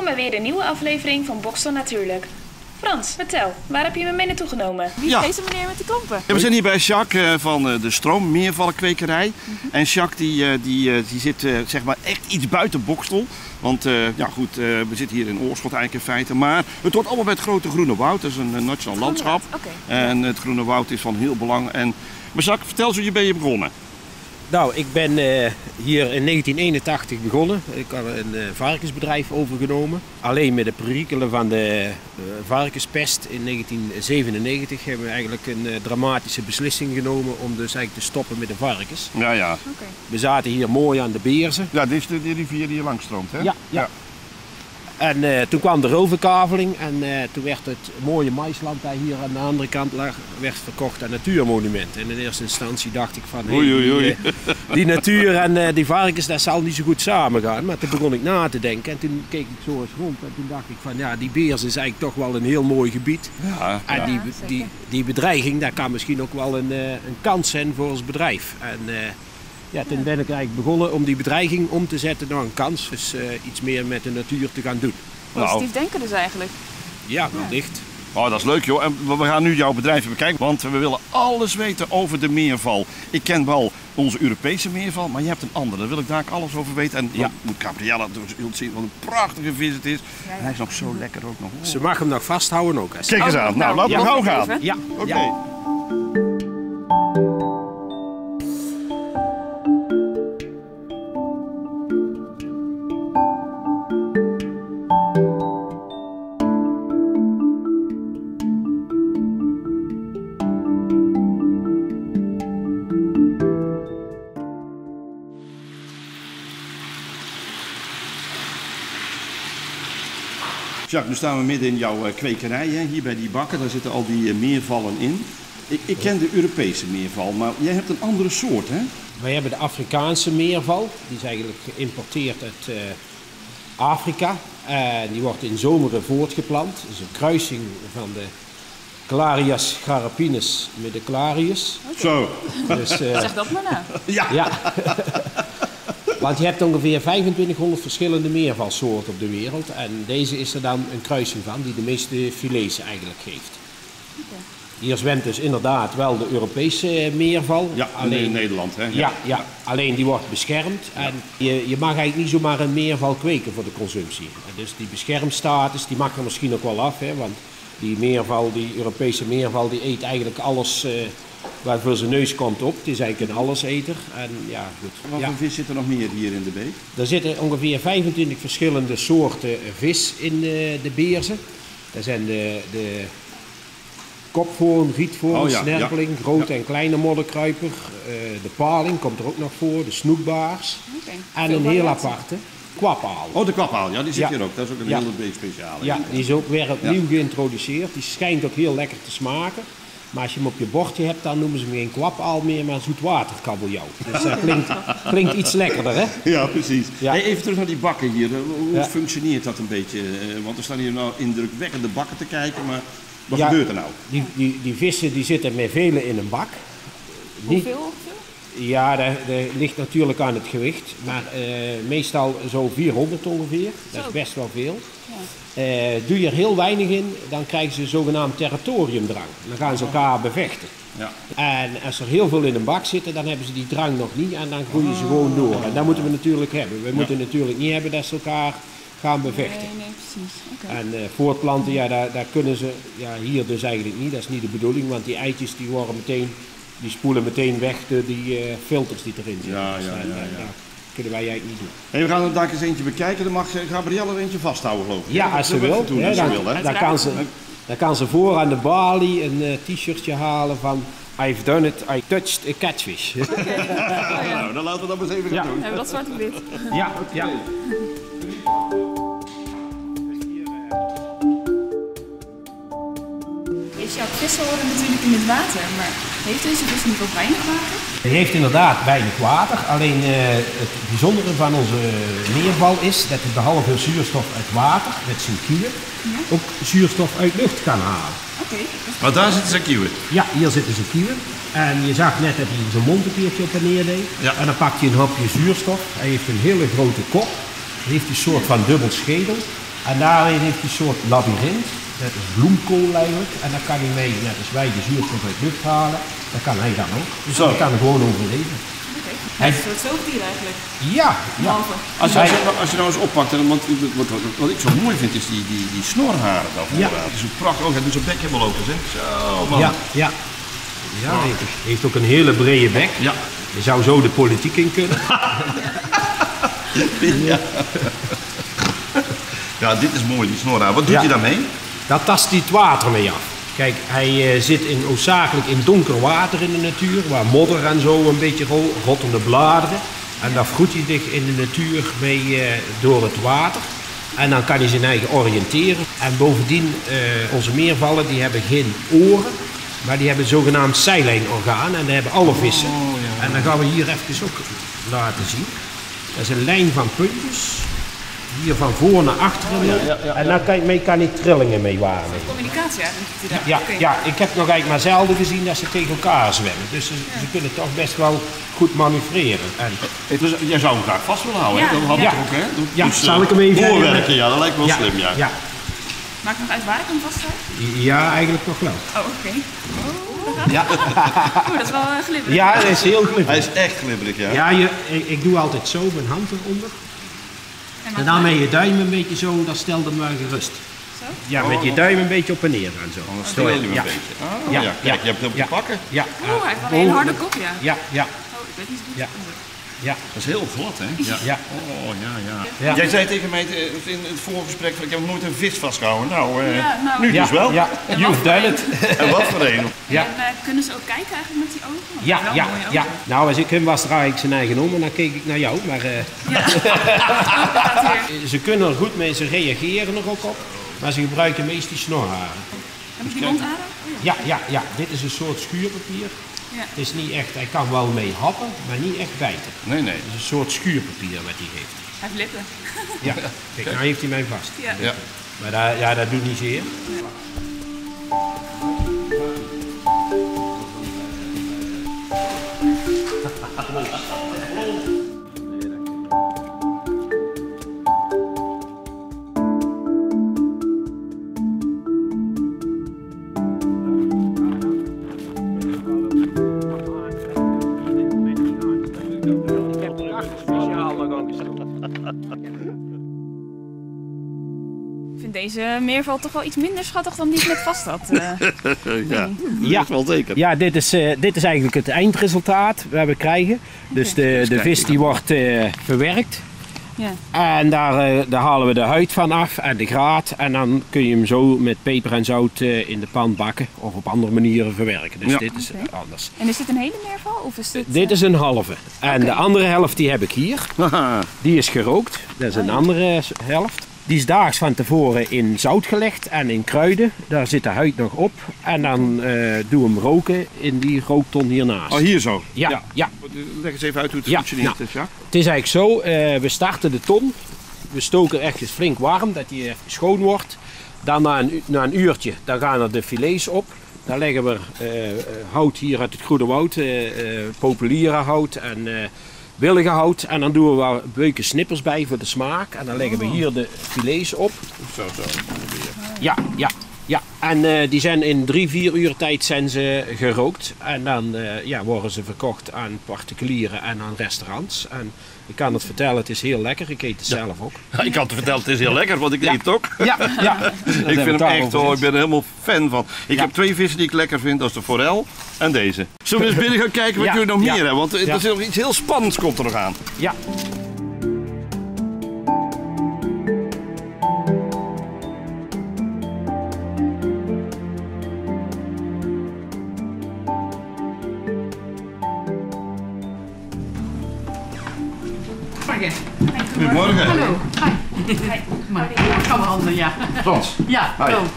bij weer een nieuwe aflevering van Boxtel Natuurlijk. Frans, vertel, waar heb je me mee naartoe genomen? Wie is deze meneer met de klompen? Ja, we zijn hier bij Jacques van de Stroommeervallenkwekerij. En Jacques die zit zeg maar echt iets buiten Boxtel. Want ja goed, we zitten hier in Oorschot eigenlijk in feite. Maar het hoort allemaal bij het grote Groene Woud. Dat is een nationaal landschap. Okay. En het Groene Woud is van heel belang. Maar Jacques, vertel eens hoe je ben je begonnen. Nou, ik ben hier in 1981 begonnen. Ik had een varkensbedrijf overgenomen. Alleen met de perikelen van de varkenspest in 1997 hebben we eigenlijk een dramatische beslissing genomen om dus eigenlijk te stoppen met de varkens. Ja, ja. Okay. We zaten hier mooi aan de Beerzen. Ja, dit is de rivier die hier langs stroomt, hè? Ja, ja. En toen kwam de ruilverkaveling en toen werd het mooie maisland dat hier aan de andere kant lag, werd verkocht aan natuurmonument. En in eerste instantie dacht ik van, die natuur en die varkens, dat zal niet zo goed samengaan. Maar toen begon ik na te denken en toen keek ik zo eens rond en toen dacht ik van, ja, die Beerzen is eigenlijk toch wel een heel mooi gebied. Ja, en die bedreiging, dat kan misschien ook wel een kans zijn voor ons bedrijf. En, ja, toen ben ik eigenlijk begonnen om die bedreiging om te zetten naar een kans. Dus iets meer met de natuur te gaan doen. Positief denken dus eigenlijk. Ja, wellicht. Oh, dat is leuk joh. En we gaan nu jouw bedrijf even bekijken, want we willen alles weten over de meerval. Ik ken wel onze Europese meerval, maar je hebt een andere. Daar wil ik daar alles over weten. En ja, moet Gabriella zult zien wat een prachtige vis het is. Ja, ja. En hij is nog zo lekker ook nog. Ze mag hem nog vasthouden ook. Kijk eens aan. Nou, laten we gauw gaan. Ja, oké. Ja. Jacques, nu staan we midden in jouw kwekerij, hè? Hier bij die bakken, daar zitten al die meervallen in. Ik ken de Europese meerval, maar jij hebt een andere soort, hè? Wij hebben de Afrikaanse meerval, die is eigenlijk geïmporteerd uit Afrika. Die wordt in zomeren voortgeplant. Dat is een kruising van de Clarias garapinis met de Clarius. Okay. Zo. Dus, zeg dat maar nou. Ja. Want je hebt ongeveer 2500 verschillende meervalsoorten op de wereld. En deze is er dan een kruising van, die de meeste filets eigenlijk geeft. Okay. Hier zwemt dus inderdaad wel de Europese meerval. Ja, alleen in Nederland, hè? Ja, alleen die wordt beschermd. Ja. En je mag eigenlijk niet zomaar een meerval kweken voor de consumptie. En dus die beschermstatus, die mag er misschien ook wel af. Hè, want die meerval, die Europese meerval, die eet eigenlijk alles waar voor zijn neus komt op. Het is eigenlijk een alleseter. En, ja, goed. Wat voor vis zit er nog meer hier in de beek? Er zitten ongeveer 25 verschillende soorten vis in de Beerzen. Dat zijn de kopvoorn, rietvoorn, snerpeling, grote en kleine modderkruiper. De paling komt er ook nog voor, de snoekbaars. En een heel aparte kwapaal. Oh, de kwapaal, ja, die zit hier ook. Dat is ook een hele speciale. Ja, die is ook weer opnieuw geïntroduceerd. Die schijnt ook heel lekker te smaken. Maar als je hem op je bordje hebt, dan noemen ze hem geen kwapaal meer, maar zoetwaterkabeljauw. Dus dat klinkt iets lekkerder, hè? Ja, precies. Ja. Hey, even terug naar die bakken hier. Hoe functioneert dat een beetje? Want er staan hier nou indrukwekkende bakken te kijken, maar wat gebeurt er nou? Die vissen die zitten met vele in een bak. Hoeveel? Ja, dat ligt natuurlijk aan het gewicht, maar meestal zo 400 ongeveer. Dat is best wel veel. Ja. Doe je er heel weinig in, dan krijgen ze zogenaamd territoriumdrang. Dan gaan ze elkaar bevechten. Ja. En als er heel veel in een bak zitten, dan hebben ze die drang nog niet en dan groeien ze gewoon door. En dat moeten we natuurlijk hebben. We moeten natuurlijk niet hebben dat ze elkaar gaan bevechten. Nee, precies. Okay. En voortplanten, ja, daar kunnen ze, ja, hier dus eigenlijk niet. Dat is niet de bedoeling, want die eitjes die worden meteen, die spoelen meteen weg door die filters die erin zitten. Ja. Dat kunnen wij eigenlijk niet doen. Hey, we gaan er daar eens eentje bekijken. Dan mag Gabriella er eentje vasthouden, geloof ik. Ja, als ze wil. Dan kan ze voor aan de balie een t-shirtje halen van I've done it, I touched a catfish. Okay. Nou, dan laten we dat eens even gaan doen. Hebben we dat zwart op wit? Ja. Vissen horen natuurlijk in het water, maar heeft deze vis niet ook weinig water? Hij heeft inderdaad weinig water, alleen het bijzondere van onze meerval is dat hij behalve zuurstof uit water, met zijn kieuwen, ook zuurstof uit lucht kan halen. Okay. Maar daar zitten zijn kieuwen? Ja, hier zitten zijn kieuwen. En je zag net dat hij zijn mond een keertje op en neer deed. Ja. En dan pakt hij een hapje zuurstof. Hij heeft een hele grote kop. Hij heeft een soort van dubbel schedel. En daarin heeft hij een soort labyrint. Dat is bloemkool eigenlijk. En daar kan hij mee, net als wij, de zuurstof uit de lucht halen. Dat kan hij dan ook. Dus hij kan er gewoon overleven. Hij is een soort zoogdier eigenlijk. Ja, ja. Als je nou eens oppakt, want wat ik zo mooi vind is die snorharen daarvoor. Ja. Het is zo prachtig, ook hij doet zijn bek helemaal open. Hè? Zo, man. Ja, ja. Ja, hij heeft ook een hele brede bek. Ja. Je zou zo de politiek in kunnen. Ja. Ja, dit is mooi, die snorhaar. Wat doet hij daarmee? Daar tast hij het water mee af. Kijk, hij zit hoofdzakelijk in donker water in de natuur, waar modder en zo een beetje rottende bladeren. En daar voedt hij zich in de natuur mee door het water. En dan kan hij zijn eigen oriënteren. En bovendien, onze meervallen die hebben geen oren, maar die hebben een zogenaamd zijlijnorgaan. En dat hebben alle vissen. En dan gaan we hier even ook laten zien. Dat is een lijn van puntjes. Hier van voor naar achteren. En daar kan hij trillingen mee waarnemen. Communicatie eigenlijk. Ja, ik heb nog eigenlijk maar zelden gezien dat ze tegen elkaar zwemmen. Dus ze kunnen toch best wel goed manoeuvreren. Dus jij zou hem graag vast willen houden, hè? Dat had ik ook, hè? Dus, zal ik hem even doorwerken, ja, dat lijkt me wel slim, ja. Maakt nog uit waar ik hem vasthoud? Ja, eigenlijk nog wel. Oh, oké. Ja. Dat is wel glibberig. Ja, dat is heel glibberig. Hij is echt glibberig, ja. Ja, ik doe altijd zo, mijn hand eronder. En dan met je duim een beetje zo, dan stel hem maar gerust. Zo? Ja, met je duim een beetje op en neer en zo. Dan stil je hem een beetje. Ja. Kijk, je hebt hem te pakken. Ja. Hij heeft wel een hele harde kop, ja. Ja. Oh, ik weet niet zo goed. Ja. Dat is heel glad, hè? Ja. Oh, ja. Jij zei tegen mij in het voorgesprek, ik heb nog nooit een vis vastgehouden. Nou, nu dus wel. Ja, you've done it. En wat voor een? Ja. En kunnen ze ook kijken eigenlijk met die ogen? Ja. Nou, als ik hem was, draai ik zijn eigen om en dan keek ik naar jou. Maar ze kunnen er goed mee, ze reageren er ook op. Maar ze gebruiken meest die snorharen. Heb je die mondadem? Ja. Dit is een soort schuurpapier. Ja. Het is niet echt, hij kan wel mee happen, maar niet echt bijten. Nee. Het is een soort schuurpapier wat hij heeft. Hij heeft lippen. Ja, kijk, nou heeft hij mij vast. Ja. Maar dat doet niet zeer. Ik vind deze meerval toch wel iets minder schattig dan die ik net vast had. Ja, wel zeker. Ja, dit is eigenlijk het eindresultaat wat we krijgen. Dus de vis die wordt verwerkt. Ja. En daar halen we de huid van af en de graat. En dan kun je hem zo met peper en zout in de pan bakken of op andere manieren verwerken. Dus dit is anders. En is dit een hele meerval? Of is dit, Dit is een halve. En de andere helft die heb ik hier. Die is gerookt. Dat is een andere helft. Die is daags van tevoren in zout gelegd en in kruiden. Daar zit de huid nog op. En dan doen we hem roken in die rookton hiernaast. Oh, hier zo? Ja. Leg eens even uit hoe het functioneert. Het is eigenlijk zo, we starten de ton. We stoken echt flink warm, dat die schoon wordt. Dan na een uurtje, dan gaan er de filets op. Dan leggen we hout hier uit het Groene Woud, populierenhout en wilgenhout. En dan doen we wel beuken snippers bij voor de smaak. En dan leggen we hier de filets op. Zo. Ja. En die zijn in 3-4 uur tijd zijn ze gerookt. En dan worden ze verkocht aan particulieren en aan restaurants. En ik kan het vertellen, het is heel lekker. Ik eet het zelf ook. Ja, ik kan het vertellen, het is heel lekker, want ik eet het ook. Ja. Ik vind hem echt, ik ben er helemaal fan van. Ik heb 2 vissen die ik lekker vind, dat is de forel en deze. Zullen we eens binnen gaan kijken wat jullie nog meer hebben? Want er is nog iets heel spannends komt er nog aan. Ja. Goedemorgen. Hallo. Hi. Maar kan handen, ja. Frans. Ja, Hi. zo.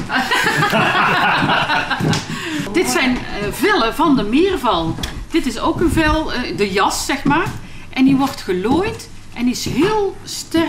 Dit zijn vellen van de meerval. Dit is ook een vel, de jas zeg maar. En die wordt gelooid en is heel sterk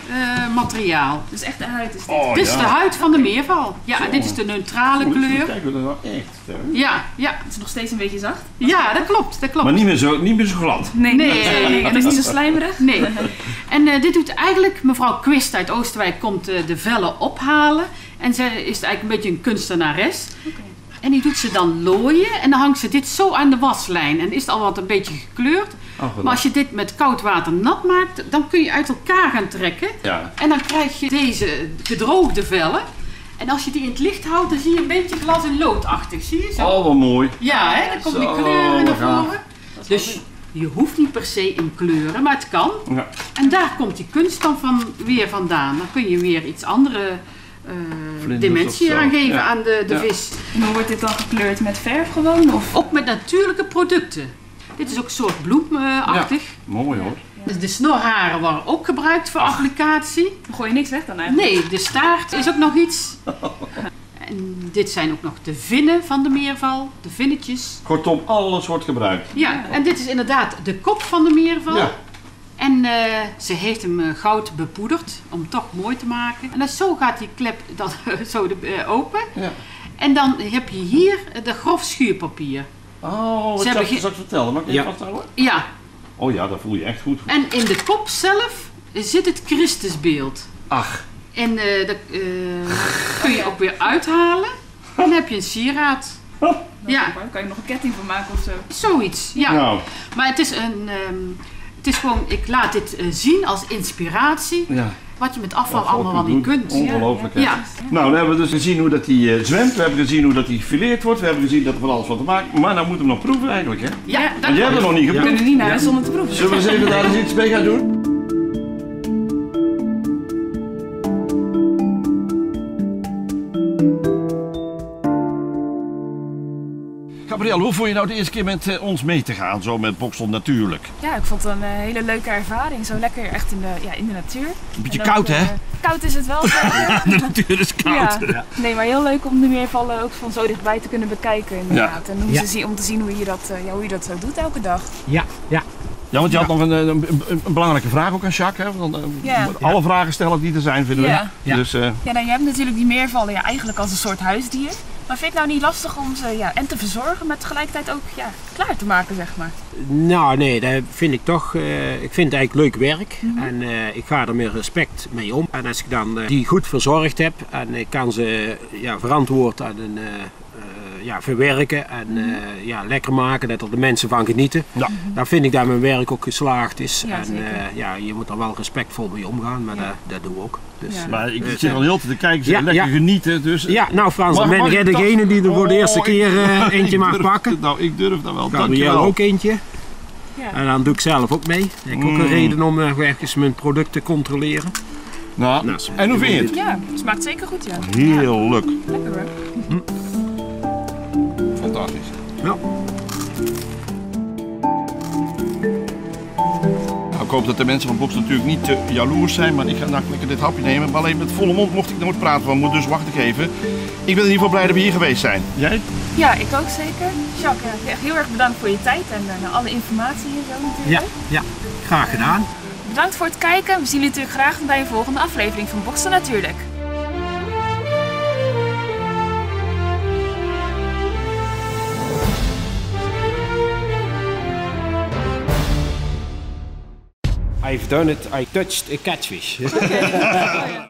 materiaal. Dus echt de huid is dit. Oh, Dit is de huid van de meerval. Ja, en dit is de neutrale kleur. Kijk, dat is wel echt. Hè? Ja, ja. Het is nog steeds een beetje zacht. Ja, dat klopt. Dat klopt. Maar niet meer zo glad. Nee. Het is niet zo slijmerig. Nee. En dit doet eigenlijk, mevrouw Quist uit Oosterwijk komt de vellen ophalen. En zij is eigenlijk een beetje een kunstenares. Okay. En die doet ze dan looien en dan hangt ze dit zo aan de waslijn. En is het al wat een beetje gekleurd. Maar als je dit met koud water nat maakt, dan kun je uit elkaar gaan trekken. Ja. En dan krijg je deze gedroogde vellen. En als je die in het licht houdt, dan zie je een beetje glas- en loodachtig. Zie je zo? Oh, wat mooi. Ja, hè? Dan komt die Zo, kleuren naar gaaf. voren. Dus je hoeft niet per se in kleuren, maar het kan. Ja. En daar komt die kunst dan weer vandaan. Dan kun je weer iets andere dimensie of zo. aan geven Ja. aan de Ja. vis. En hoe wordt dit dan gekleurd? Met verf gewoon? Of? Ook met natuurlijke producten. Dit is ook een soort bloemachtig. Mooi hoor. Dus de snorharen worden ook gebruikt voor applicatie. Dan gooi je niks weg dan eigenlijk? Nee, de staart is ook nog iets. En dit zijn ook nog de vinnen van de meerval, de vinnetjes. Kortom, alles wordt gebruikt. Ja, en dit is inderdaad de kop van de meerval. Ja. En ze heeft hem goud bepoederd om het toch mooi te maken. En dan zo gaat die klep dan zo open. Ja. En dan heb je hier de grof schuurpapier. Oh, wat Ze hebben zal ik vertellen? Mag ik even vasthouden? Ja, Oh ja, dat voel je echt goed. en in de kop zelf zit het Christusbeeld. Ach. En dat kun je ook weer uithalen. En dan heb je een sieraad. Ja, Daar kan je nog een ketting van maken of zo. zoiets. Ja. Nou, Maar het is het is gewoon, ik laat dit zien als inspiratie. ja. Wat je met afval Wat allemaal wel goed niet doen. kunt. Ongelooflijk. hè? Ja. Nou, dan hebben we dus gezien hoe dat hij zwemt. We hebben gezien hoe dat hij gefileerd wordt. We hebben gezien dat er van alles wat te maken. Maar dan moeten we nog proeven eigenlijk, hè? Ja, dat Want jij hebt er nog niet We geproefd. kunnen niet naar huis zonder te proeven. Zullen we eens even daar eens iets mee gaan doen? Gabrielle, hoe vond je nou de eerste keer met ons mee te gaan, zo met Boxtel Natuurlijk? Ja, ik vond het een hele leuke ervaring. Zo lekker echt in de natuur. Een beetje En ook, koud, hè? Koud is het wel. De natuur is koud. Ja. Nee, maar heel leuk om de meervallen ook van zo dichtbij te kunnen bekijken inderdaad. En hoe Ja. om te zien hoe je dat zo doet elke dag. Ja, ja. Ja, want je had nog een belangrijke vraag ook aan Jacques. Hè? Want, Ja. alle vragen stellen die er zijn, vinden we. Ja. Ja. Dus, Ja, nou, je hebt natuurlijk die meervallen eigenlijk als een soort huisdier. Maar vind je het nou niet lastig om ze en te verzorgen, maar tegelijkertijd ook klaar te maken, zeg maar? Nou nee, dat vind ik toch, ik vind het eigenlijk leuk werk en ik ga er met respect mee om. En als ik dan die goed verzorgd heb en ik kan ze verantwoord aan een, verwerken en lekker maken, dat er de mensen van genieten. Ja. Dan vind ik dat mijn werk ook geslaagd is. Ja, en zeker. je moet er wel respectful mee omgaan, maar dat doen we ook. Dus, Ja. maar ik zit al heel te kijken, Ja, lekker ja. genieten. Dus, ja, nou Frans, dan Mag- ben mag jij ik dat- degene die er voor de eerste Oh, keer eentje ik mag durf pakken. het nou, ik durf dat wel. Gabrielle Dankjewel. ook eentje. Ja. En dan doe ik zelf ook mee. Dan heb ik ook een reden om ergens mijn product te controleren. Nou, Nou, en hoe vind je het? Ja, het smaakt zeker goed, ja. Heerlijk. Lekker hoor. Fantastisch. Ja. Nou, ik hoop dat de mensen van Box natuurlijk niet te jaloers zijn, maar ik ga nou lekker dit hapje nemen. Maar alleen met volle mond mocht ik nooit praten, want moet dus wacht ik even. Ik ben in ieder geval blij dat we hier geweest zijn. Jij? Ja, ik ook zeker. Jacques, echt heel erg bedankt voor je tijd en alle informatie hier zo natuurlijk. Ja, graag gedaan. Bedankt voor het kijken. We zien jullie natuurlijk graag bij een volgende aflevering van Boxen Natuurlijk. I've done it, I touched a catfish.